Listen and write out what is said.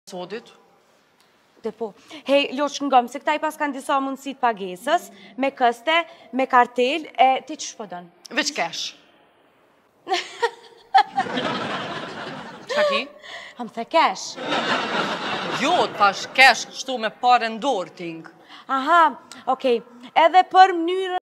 Episodit. Dhe po. Hej, Loq ngëm, se këta i pas kanë disa mundësit pagesës, me këste, me kartel, e ti që shpëdon? Veç kesh. Qa ki? Ham the kesh. Jo, tash kesh kështu me pare ndorë ting. Aha, okej. Edhe për mënyrë